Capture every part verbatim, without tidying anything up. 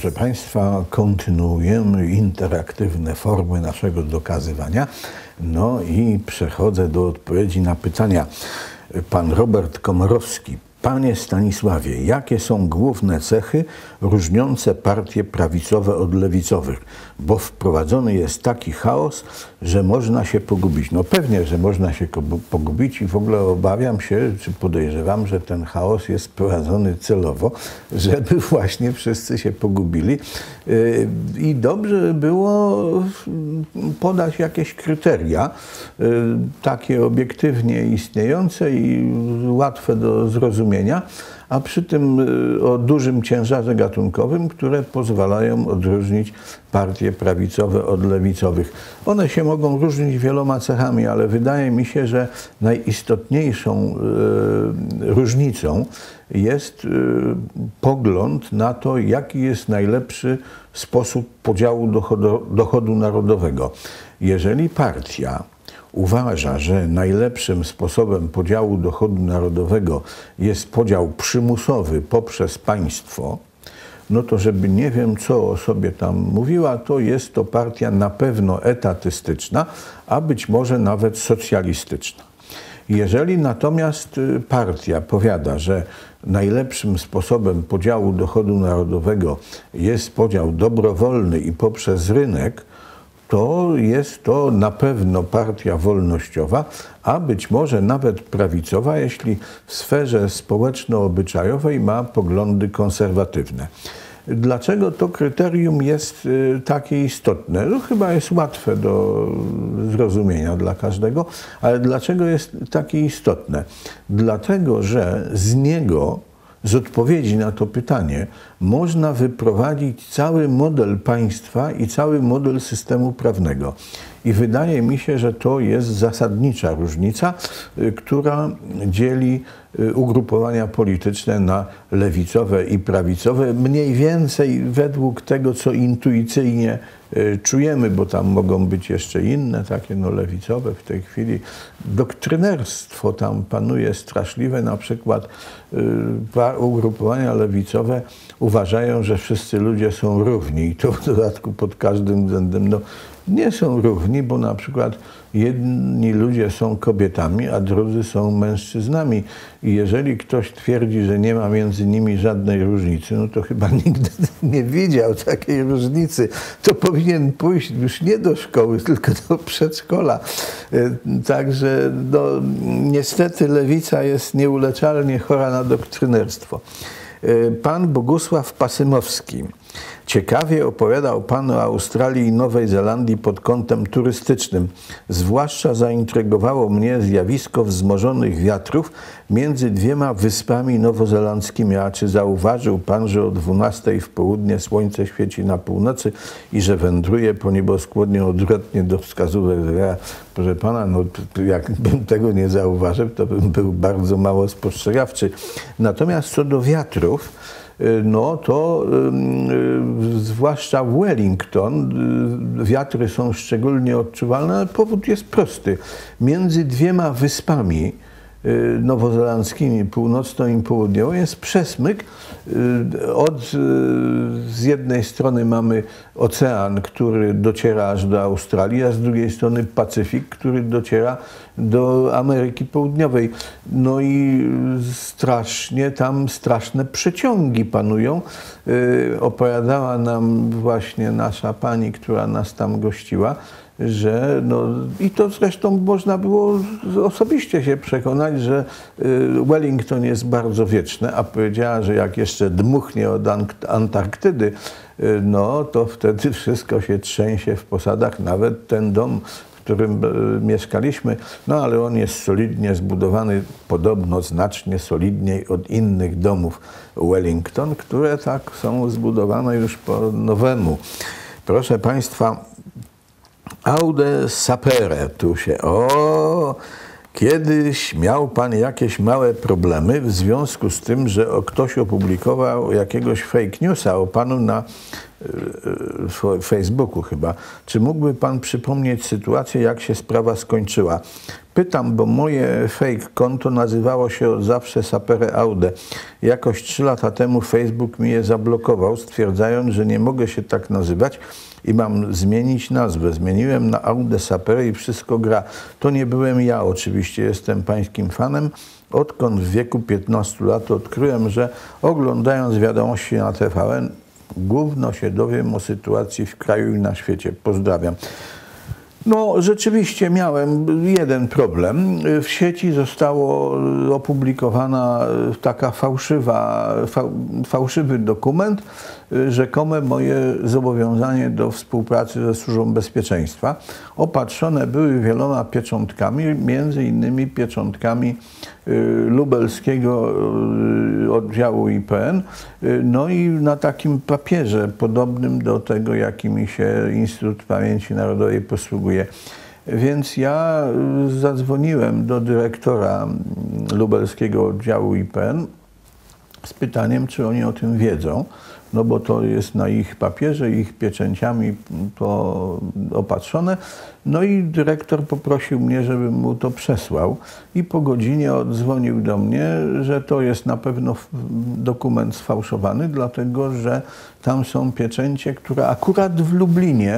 Proszę Państwa, kontynuujemy interaktywne formy naszego dokazywania. No i przechodzę do odpowiedzi na pytania. Pan Robert Komorowski. Panie Stanisławie, jakie są główne cechy różniące partie prawicowe od lewicowych? Bo wprowadzony jest taki chaos, że można się pogubić. No pewnie, że można się pogubić i w ogóle obawiam się, czy podejrzewam, że ten chaos jest wprowadzony celowo, żeby właśnie wszyscy się pogubili. I dobrze by było podać jakieś kryteria, takie obiektywnie istniejące i łatwe do zrozumienia, a przy tym o dużym ciężarze gatunkowym, które pozwalają odróżnić partie prawicowe od lewicowych. One się mogą różnić wieloma cechami, ale wydaje mi się, że najistotniejszą y, różnicą jest y, pogląd na to, jaki jest najlepszy sposób podziału dochodu, dochodu narodowego. Jeżeli partia uważa, że najlepszym sposobem podziału dochodu narodowego jest podział przymusowy poprzez państwo, no to żeby nie wiem, co o sobie tam mówiła, to jest to partia na pewno etatystyczna, a być może nawet socjalistyczna. Jeżeli natomiast partia powiada, że najlepszym sposobem podziału dochodu narodowego jest podział dobrowolny i poprzez rynek, to jest to na pewno partia wolnościowa, a być może nawet prawicowa, jeśli w sferze społeczno-obyczajowej ma poglądy konserwatywne. Dlaczego to kryterium jest takie istotne? No, chyba jest łatwe do zrozumienia dla każdego, ale dlaczego jest takie istotne? Dlatego, że z niego, z odpowiedzi na to pytanie, można wyprowadzić cały model państwa i cały model systemu prawnego. I wydaje mi się, że to jest zasadnicza różnica, która dzieli ugrupowania polityczne na lewicowe i prawicowe, mniej więcej według tego, co intuicyjnie czujemy, bo tam mogą być jeszcze inne, takie no lewicowe w tej chwili. Doktrynerstwo tam panuje straszliwe, na przykład ugrupowania lewicowe uważają, że wszyscy ludzie są równi i to w dodatku pod każdym względem no, nie są równi, bo na przykład jedni ludzie są kobietami, a drudzy są mężczyznami. I jeżeli ktoś twierdzi, że nie ma między nimi żadnej różnicy, no to chyba nigdy nie widział takiej różnicy. To powinien pójść już nie do szkoły, tylko do przedszkola. Także no, niestety lewica jest nieuleczalnie chora na doktrynerstwo. Pan Bogusław Pasymowski. Ciekawie opowiadał Pan o Australii i Nowej Zelandii pod kątem turystycznym. Zwłaszcza zaintrygowało mnie zjawisko wzmożonych wiatrów między dwiema wyspami nowozelandzkimi. A czy zauważył Pan, że o dwunastej w południe słońce świeci na północy i że wędruje po nieboskłonie odwrotnie do wskazówek zegara? Proszę Pana, no, jakbym tego nie zauważył, to bym był bardzo mało spostrzegawczy. Natomiast co do wiatrów, no to y, zwłaszcza w Wellington y, wiatry są szczególnie odczuwalne, ale powód jest prosty. Między dwiema wyspami y, nowozelandzkimi, północną i południową, jest przesmyk. Y, od, y, z jednej strony mamy ocean, który dociera aż do Australii, a z drugiej strony Pacyfik, który dociera do Ameryki Południowej. No i strasznie tam, straszne przeciągi panują. Yy, opowiadała nam właśnie nasza pani, która nas tam gościła, że no, i to zresztą można było osobiście się przekonać, że Wellington jest bardzo wieczny, a powiedziała, że jak jeszcze dmuchnie od Antarktydy, no to wtedy wszystko się trzęsie w posadach, nawet ten dom, w którym mieszkaliśmy, no ale on jest solidnie zbudowany, podobno znacznie solidniej od innych domów Wellington, które tak są zbudowane już po nowemu. Proszę Państwa, aude sapere, tu się, o, Kiedyś miał pan jakieś małe problemy w związku z tym, że ktoś opublikował jakiegoś fake newsa o panu na w Facebooku chyba. Czy mógłby pan przypomnieć sytuację, jak się sprawa skończyła? Pytam, bo moje fake konto nazywało się od zawsze Sapere Aude. Jakoś trzy lata temu Facebook mi je zablokował, stwierdzając, że nie mogę się tak nazywać i mam zmienić nazwę. Zmieniłem na Aude Sapere i wszystko gra. To nie byłem ja, oczywiście jestem pańskim fanem. Odkąd w wieku piętnastu lat odkryłem, że oglądając wiadomości na T V N, gówno się dowiem o sytuacji w kraju i na świecie. Pozdrawiam. No, rzeczywiście miałem jeden problem. W sieci zostało opublikowana taka fałszywa, fałszywy dokument, rzekome moje zobowiązanie do współpracy ze Służbą Bezpieczeństwa. Opatrzone były wieloma pieczątkami, między innymi pieczątkami lubelskiego oddziału I P N, no i na takim papierze podobnym do tego, jakimi się Instytut Pamięci Narodowej posługuje. Więc ja zadzwoniłem do dyrektora lubelskiego oddziału I P N z pytaniem, czy oni o tym wiedzą, no bo to jest na ich papierze, ich pieczęciami to opatrzone. No i dyrektor poprosił mnie, żebym mu to przesłał i po godzinie oddzwonił do mnie, że to jest na pewno dokument sfałszowany, dlatego że tam są pieczęcie, które akurat w Lublinie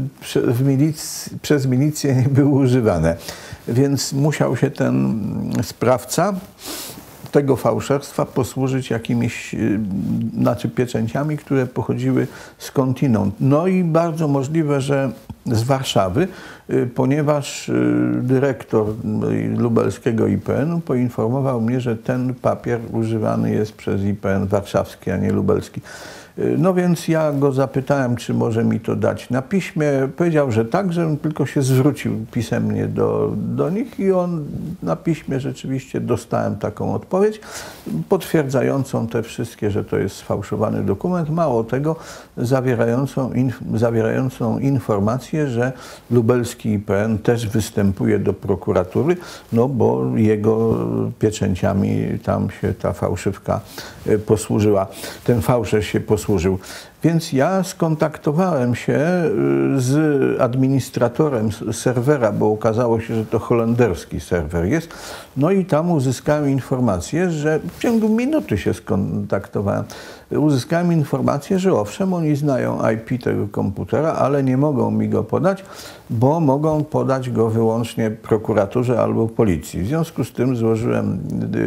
w milic przez milicję nie były używane. Więc musiał się ten sprawca tego fałszerstwa posłużyć jakimiś, znaczy pieczęciami, które pochodziły skądinąd. No i bardzo możliwe, że z Warszawy, ponieważ dyrektor lubelskiego I P N-u poinformował mnie, że ten papier używany jest przez I P N warszawski, a nie lubelski. No więc ja go zapytałem, czy może mi to dać na piśmie. Powiedział, że tak, żebym tylko się zwrócił pisemnie do, do nich i on na piśmie rzeczywiście dostałem taką odpowiedź potwierdzającą te wszystkie, że to jest sfałszowany dokument. Mało tego, zawierającą, inf zawierającą informację, że lubelski I P N też występuje do prokuratury, no bo jego pieczęciami tam się ta fałszywka posłużyła. Ten fałszerz się posłużył. Więc ja skontaktowałem się z administratorem serwera, bo okazało się, że to holenderski serwer jest. No i tam uzyskałem informację, że w ciągu minuty się skontaktowałem. Uzyskałem informację, że owszem, oni znają I P tego komputera, ale nie mogą mi go podać, bo mogą podać go wyłącznie prokuraturze albo policji. W związku z tym złożyłem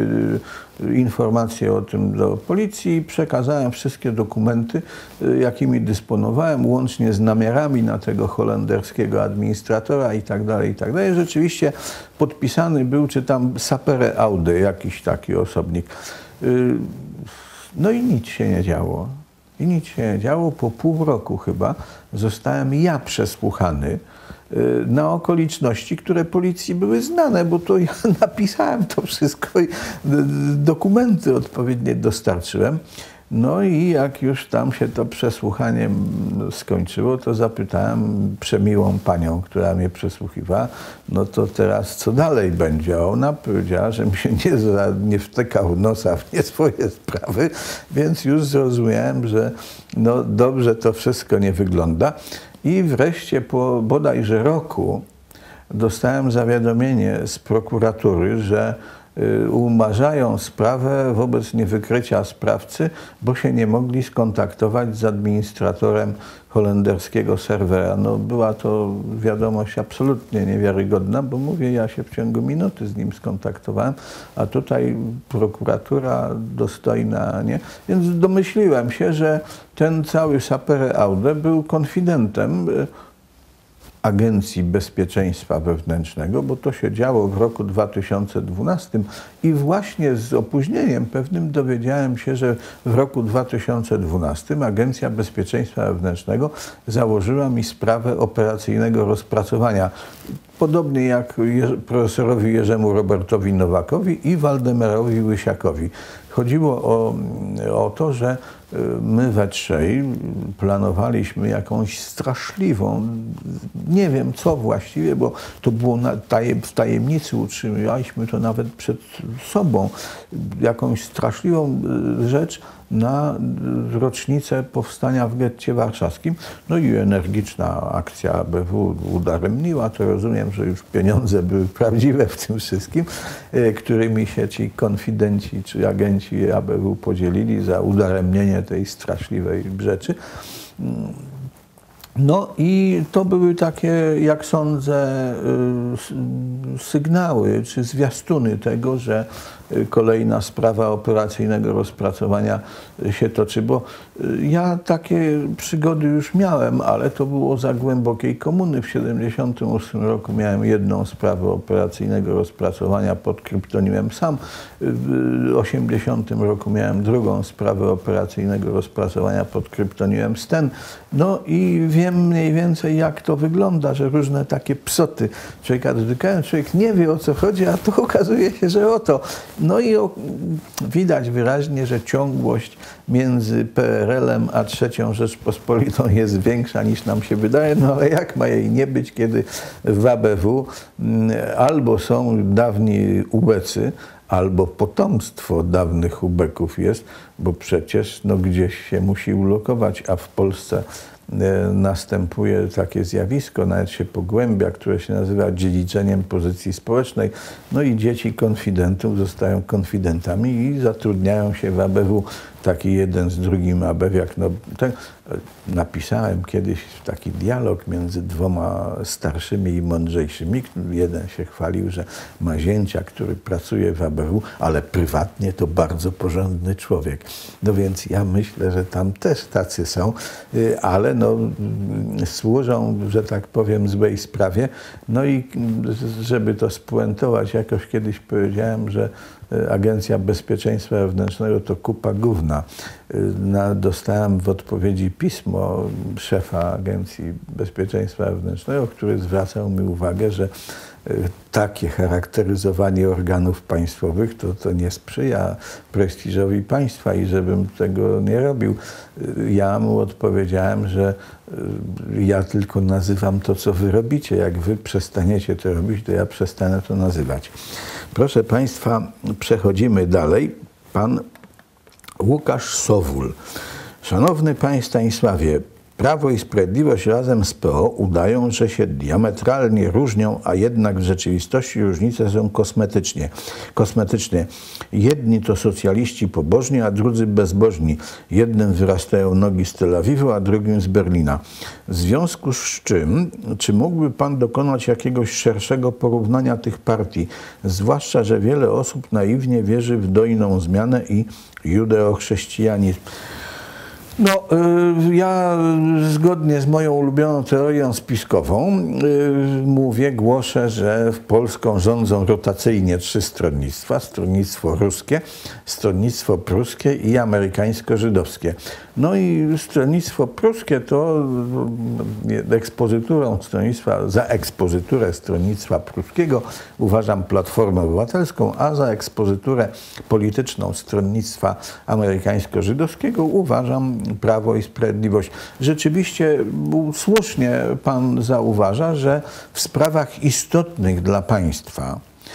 informacje o tym do policji i przekazałem wszystkie dokumenty, jakimi dysponowałem, łącznie z namiarami na tego holenderskiego administratora i tak dalej, i tak dalej. Rzeczywiście podpisany był, czy tam Sapere Aude, jakiś taki osobnik. No i nic się nie działo. I nic się nie działo. Po pół roku chyba zostałem ja przesłuchany na okoliczności, które policji były znane, bo to ja napisałem to wszystko i dokumenty odpowiednie dostarczyłem. No i jak już tam się to przesłuchanie skończyło, to zapytałem przemiłą panią, która mnie przesłuchiwała, no to teraz co dalej będzie? A ona powiedziała, że mi się nie, nie wtykał nosa w nie swoje sprawy, więc już zrozumiałem, że no dobrze to wszystko nie wygląda. I wreszcie po bodajże roku dostałem zawiadomienie z prokuratury, że umarzają sprawę wobec niewykrycia sprawcy, bo się nie mogli skontaktować z administratorem holenderskiego serwera. No, była to wiadomość absolutnie niewiarygodna, bo mówię, ja się w ciągu minuty z nim skontaktowałem, a tutaj prokuratura dostojna, nie? Więc domyśliłem się, że ten cały Sapere Aude był konfidentem Agencji Bezpieczeństwa Wewnętrznego, bo to się działo w roku dwa tysiące dwunastym i właśnie z opóźnieniem pewnym dowiedziałem się, że w roku dwa tysiące dwunastym Agencja Bezpieczeństwa Wewnętrznego założyła mi sprawę operacyjnego rozpracowania. podobnie jak profesorowi Jerzemu Robertowi Nowakowi i Waldemarowi Łysiakowi. Chodziło o, o to, że my we trzej planowaliśmy jakąś straszliwą, nie wiem co właściwie, bo to było na tajem, w tajemnicy, utrzymywaliśmy to nawet przed sobą, jakąś straszliwą rzecz na rocznicę powstania w getcie warszawskim. No i energiczna akcja A B W udaremniła to. Rozumiem, że już pieniądze były prawdziwe w tym wszystkim, którymi się ci konfidenci czy agenci A B W podzielili za udaremnienie tej straszliwej rzeczy. No i to były takie, jak sądzę, sygnały czy zwiastuny tego, że kolejna sprawa operacyjnego rozpracowania się toczy, bo ja takie przygody już miałem, ale to było za głębokiej komuny. W siedemdziesiątym ósmym roku miałem jedną sprawę operacyjnego rozpracowania pod kryptonimem Sam. W osiemdziesiątym roku miałem drugą sprawę operacyjnego rozpracowania pod kryptonimem Sten. No i wiem mniej więcej, jak to wygląda, że różne takie psoty człowieka dotykają. Człowiek nie wie, o co chodzi, a tu okazuje się, że o to. No i o, widać wyraźnie, że ciągłość między P R L-em a trzecią Rzeczpospolitą jest większa niż nam się wydaje, no ale jak ma jej nie być, kiedy w A B W albo są dawni ubecy, albo potomstwo dawnych ubeków jest, bo przecież no, gdzieś się musi ulokować, a w Polsce następuje takie zjawisko, nawet się pogłębia, które się nazywa dziedziczeniem pozycji społecznej. No i dzieci konfidentów zostają konfidentami i zatrudniają się w A B W. Taki jeden z drugim A B W. Jak no, ten, napisałem kiedyś taki dialog między dwoma starszymi i mądrzejszymi. Jeden się chwalił, że ma zięcia, który pracuje w A B W, ale prywatnie to bardzo porządny człowiek. No więc ja myślę, że tam też tacy są, ale no, służą, że tak powiem, złej sprawie. No i żeby to spuentować, jakoś kiedyś powiedziałem, że Agencja Bezpieczeństwa Wewnętrznego to kupa gówna. Na, dostałem w odpowiedzi pismo szefa Agencji Bezpieczeństwa Wewnętrznego, który zwracał mi uwagę, że takie charakteryzowanie organów państwowych to, to nie sprzyja prestiżowi państwa i żebym tego nie robił. Ja mu odpowiedziałem, że ja tylko nazywam to, co wy robicie. Jak wy przestaniecie to robić, to ja przestanę to nazywać. Proszę państwa, przechodzimy dalej. Pan Łukasz Sowul. Szanowny panie Stanisławie, Prawo i Sprawiedliwość razem z P O udają, że się diametralnie różnią, a jednak w rzeczywistości różnice są kosmetycznie. kosmetyczne. Jedni to socjaliści pobożni, a drudzy bezbożni. Jednym wyrastają nogi z Tel Awiwu, a drugim z Berlina. W związku z czym, czy mógłby pan dokonać jakiegoś szerszego porównania tych partii? Zwłaszcza, że wiele osób naiwnie wierzy w dojną zmianę i judeochrześcijanizm. No, y, ja zgodnie z moją ulubioną teorią spiskową y, mówię, głoszę, że w Polską rządzą rotacyjnie trzy stronnictwa. Stronnictwo ruskie, stronnictwo pruskie i amerykańsko-żydowskie. No i stronnictwo pruskie to y, ekspozyturą stronnictwa, za ekspozyturę stronnictwa pruskiego uważam Platformę Obywatelską, a za ekspozyturę polityczną stronnictwa amerykańsko-żydowskiego uważam Prawo i Sprawiedliwość. Rzeczywiście słusznie pan zauważa, że w sprawach istotnych dla państwa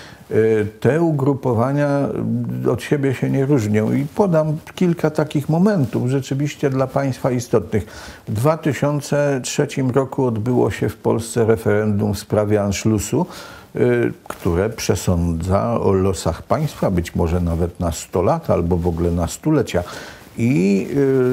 te ugrupowania od siebie się nie różnią i podam kilka takich momentów rzeczywiście dla państwa istotnych. W dwa tysiące trzecim roku odbyło się w Polsce referendum w sprawie Anschlussu, które przesądza o losach państwa, być może nawet na sto lat albo w ogóle na stulecia. I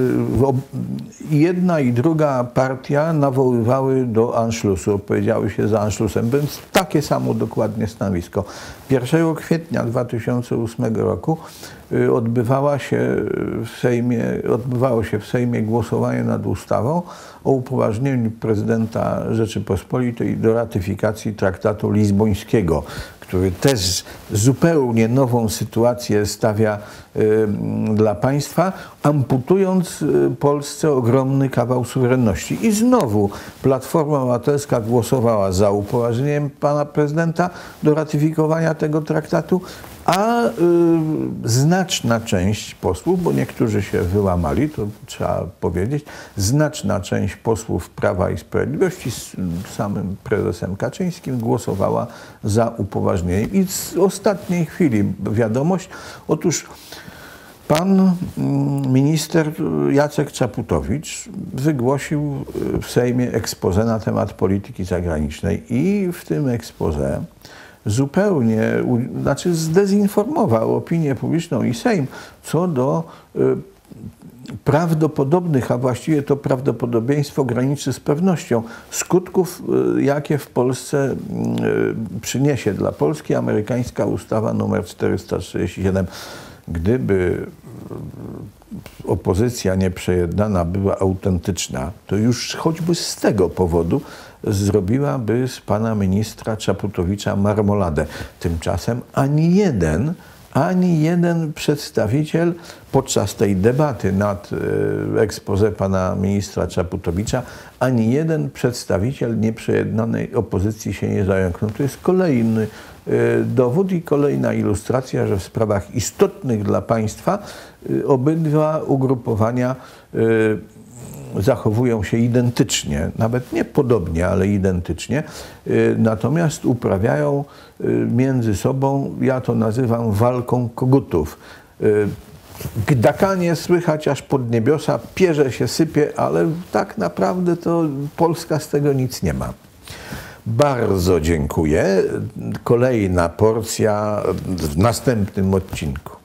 jedna i druga partia nawoływały do Anschlussu, opowiedziały się za Anschlussem, więc takie samo dokładnie stanowisko. pierwszego kwietnia dwa tysiące ósmego roku odbywała się w Sejmie, odbywało się w Sejmie głosowanie nad ustawą o upoważnieniu prezydenta Rzeczypospolitej do ratyfikacji traktatu lizbońskiego, który też zupełnie nową sytuację stawia y, dla państwa, amputując y, Polsce ogromny kawał suwerenności. I znowu Platforma Obywatelska głosowała za upoważnieniem pana prezydenta do ratyfikowania tego traktatu, a y, znaczna część posłów, bo niektórzy się wyłamali, to trzeba powiedzieć, znaczna część posłów Prawa i Sprawiedliwości z samym prezesem Kaczyńskim głosowała za upoważnieniem. I z ostatniej chwili wiadomość, otóż pan minister Jacek Czaputowicz wygłosił w Sejmie expose na temat polityki zagranicznej i w tym expose zupełnie, znaczy zdezinformował opinię publiczną i Sejm co do y, prawdopodobnych, a właściwie to prawdopodobieństwo graniczy z pewnością skutków, y, jakie w Polsce y, przyniesie dla Polski amerykańska ustawa numer czterysta trzydzieści siedem. Gdyby opozycja nieprzejednana była autentyczna, to już choćby z tego powodu zrobiłaby z pana ministra Czaputowicza marmoladę. Tymczasem ani jeden, ani jeden przedstawiciel podczas tej debaty nad expose pana ministra Czaputowicza, ani jeden przedstawiciel nieprzejednanej opozycji się nie zająknął. To jest kolejny dowód i kolejna ilustracja, że w sprawach istotnych dla państwa obydwa ugrupowania zachowują się identycznie, nawet nie podobnie, ale identycznie, natomiast uprawiają między sobą, ja to nazywam walką kogutów. Gdakanie słychać aż pod niebiosa, pierze się sypie, ale tak naprawdę to Polska z tego nic nie ma. Bardzo dziękuję. Kolejna porcja w następnym odcinku.